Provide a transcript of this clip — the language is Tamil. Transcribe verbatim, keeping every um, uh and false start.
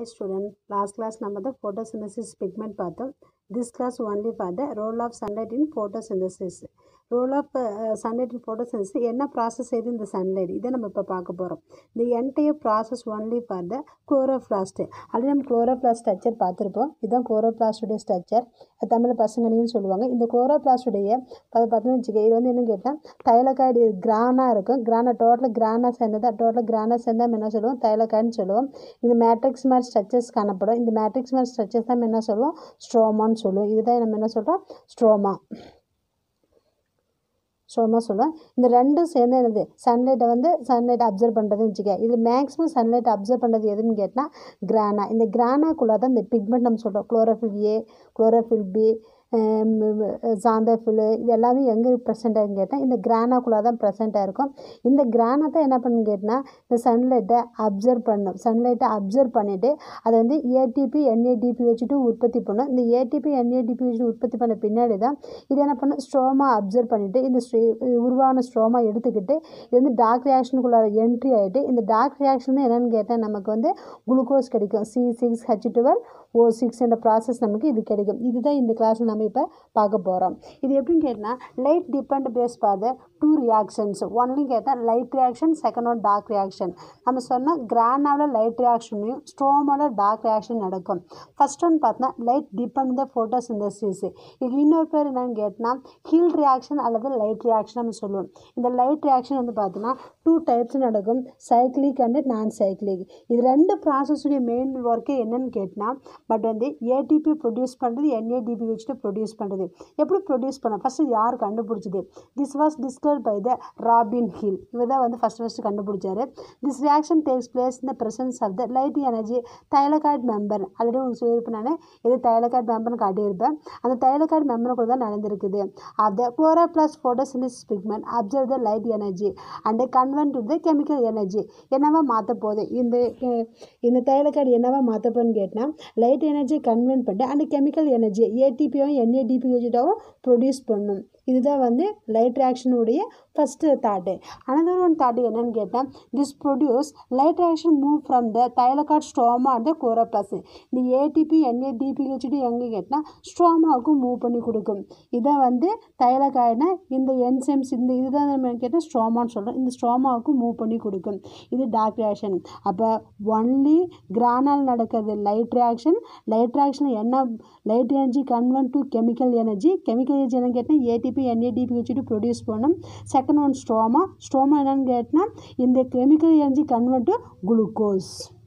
Hi student, last class number the photosynthesis pigment பார்த்தோம். This class only for the role of sunlight in photosynthesis. Role of uh, sunlight in photosynthesis என்ன process செய்து இந்த sunlight இதை நம்ம இப்போ பார்க்க போகிறோம். The entire process only for the chloroplast. Already நம்ம chloroplast ஸ்ட்ரக்சர் பார்த்துருப்போம். இதுதான் chloroplast ஸ்ட்ரக்சர். தமிழ் பசங்களையும் சொல்லுவாங்க. இந்த chloroplast உடைய அதை பார்த்தோன்னு வச்சுக்க இது வந்து என்ன கேட்டால் தைலக்காய்டு கிரானாக இருக்கும். கிரானா டோட்டல் கிரானா சேர்ந்ததா டோட்டல் கிரானா சேர்ந்தா என்ன சொல்லுவோம் தைலக்காய்டுன்னு சொல்லுவோம். இந்த மேட்ரிக்ஸ் மாதிரி ஸ்ட்ரக்சர்ஸ் காணப்படும். இந்த மேட்ரிக்ஸ் மாதிரி ஸ்ட்ரக்சர்ஸ் தான் என்ன சொல்லுவோம் ஸ்ட்ரோமான்னு சொல்லுவோம். இதுதான் நம்ம என்ன சொல்கிறோம் ஸ்ட்ரோமா ஸ்ட்ரோமா சொல்லுவோம். இந்த ரெண்டும் சேர்ந்து என்னது சன்லைட்டை வந்து சன்லைட்டை அப்சர்வ் பண்ணுறதுன்னு வச்சுக்க. இது மேக்ஸிமம் சன்லைட்டை அப்சர்வ் பண்ணுறது எதுன்னு கேட்டால் கிரானா. இந்த கிரானாக்குள்ளே தான் இந்த பிக்மெண்ட் நம்ம சொல்கிறோம். Chlorophyll a, chlorophyll b, xanthophyll இது எல்லாமே எங்கே ப்ரெசென்ட் ஆகுன்னு கேட்டால் இந்த கிரானாக்குள்ளே தான் ப்ரெசென்ட்டாக இருக்கும். இந்த கிரானா தான் என்ன பண்ணுன்னு கேட்டால் இந்த சன்லைட்டை அப்சர்வ் பண்ணும். சன்லைட்டை அப்சர்வ் பண்ணிவிட்டு அதை வந்து ஏடிபி என்ஏடிபி வச்சுட்டு உற்பத்தி பண்ணும். இந்த ஏடிபி என்ஏடிபி வச்சுட்டு உற்பத்தி பண்ண பின்னாடி தான் இது என்ன பண்ணும் ஸ்ட்ரோமா அப்சர்வ் பண்ணிவிட்டு இந்த ஸ்ட்ரீ உருவான ஸ்ட்ரோமா எடுத்துக்கிட்டு இது வந்து டார்க் ரியாக்ஷனுக்குள்ளே என்ட்ரி ஆகிட்டு இந்த டார்க் ரியாக்ஷன் தான் என்னென்னு கேட்டால் நமக்கு வந்து குளுக்கோஸ் கிடைக்கும். C six H twelve O six என்ற ப்ராசஸ் நமக்கு இது கிடைக்கும். இதுதான் இந்த கிளாஸில் நம்ம இப்போ பார்க்க போகிறோம். இது எப்படின்னு கேட்டால் லைட் டிபெண்ட் பேஸ் பாத டூ ரியாக்ஷன்ஸ். ஒன்லையும் கேட்டால் light reaction, second one dark reaction. நம்ம சொன்னால் கிரானாவில் லைட் ரியாக்ஷனையும் ஸ்ட்ரோமாவில் டார்க் ரியாக்ஷன் நடக்கும். ஃபர்ஸ்ட் ஒன் பார்த்தோன்னா லைட் டிபெண்ட் த ஃபோட்டோசிந்தசிஸ். இது இன்னொரு பேர் என்னன்னு கேட்டால் ஹீல் ரியாக்ஷன் அல்லது லைட் ரியாக்ஷன் நம்ம சொல்லுவோம். இந்த லைட் ரியாக்ஷன் வந்து பார்த்தோன்னா டூ டைப்ஸ் நடக்கும், சைக்ளிக் அண்டு நான் சைக்ளிக். இது ரெண்டு ப்ராசஸுடைய மெயின் ஒர்க்கே என்னன்னு கேட்டால் பட் வந்து ஏடிபி ப்ரொடியூஸ் பண்ணுறது என்ஏடிபி வச்சுட்டு ப்ரொடியூஸ் பண்ணுறது. எப்படி ப்ரொடியூஸ் பண்ண ஃபஸ்ட்டு யார் கண்டுபிடிச்சது? This was discovered by the Robin Hill. இவர் தான் வந்து ஃபஸ்ட் ஃபஸ்ட்டு கண்டுபிடிச்சாரு. This reaction takes place in the presence of the light energy thylakoid member. Already உங்களுக்கு சொல்லியிருப்பேன் நான் எது தைலகாய்டு மெம்பர்னு காட்டியிருப்பேன். அந்த தைலகாய்டு மெம்பருக்குள்ள தான் நடந்திருக்குது. Of the chloroplast photosynthesis pigment absorb the light energy and convert to the chemical energy. என்னவா மாற்ற போகுது இந்த இந்த தைலகாய்டு என்னவா மாற்ற போகுதுன்னு கேட்டால் லைட் எனர்ஜி கன்வெர்ட் பண்ணிட்டு அந்த கெமிக்கல் எனர்ஜி ஏடிபியும் என்ஏடிபி வச்சுட்டாவும் ப்ரொடியூஸ் பண்ணும். இதுதான் வந்து லைட் ரியாக்ஷனுடைய first thought. Another one thought என்னன்னு கேட்டால் this produce light reaction move from the thylakoid stroma and the chloroplast. இந்த ஏடிபி என்ஏடிபி வச்சுட்டு எங்கே கேட்டால் ஸ்ட்ரோமாவுக்கும் மூவ் பண்ணி கொடுக்கும். இதை வந்து தைலகாய்டுனா இந்த என்சைம்ஸ் இந்த இதுதான் நம்ம கேட்டால் ஸ்ட்ரோமான்னு சொல்கிறோம். இந்த ஸ்ட்ரோமாவுக்கும் மூவ் பண்ணி கொடுக்கும். இது டார்க் ரியாக்ஷன். அப்போ ஒன்லி கிரானால் நடக்கிறது லைட் ரியாக்ஷன். லைட் ரியாக்ஷன் என்ன light energy convert to chemical energy. Chemical energy என்னன்னு கேட்டால் ஏடிபி என்ஏடிபி வச்சுட்டு ப்ரொடியூஸ் பண்ணும். Second one stroma. ஸ்ட்ரோமா என்னன்னு கேட்டால் இந்த chemical energy convert to glucose.